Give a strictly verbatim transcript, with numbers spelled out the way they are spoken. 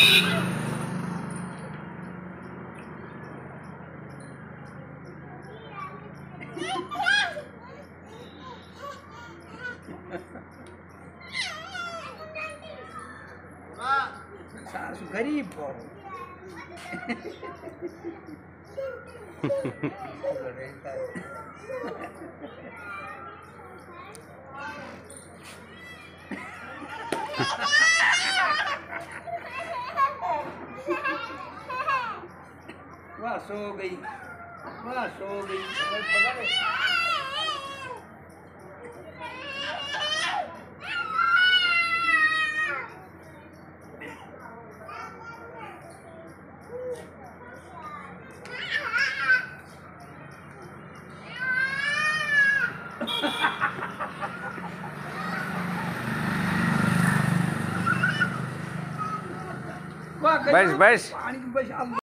सासू गरीब हो वाह सो गई वाह सो गई बस बस। पानी बस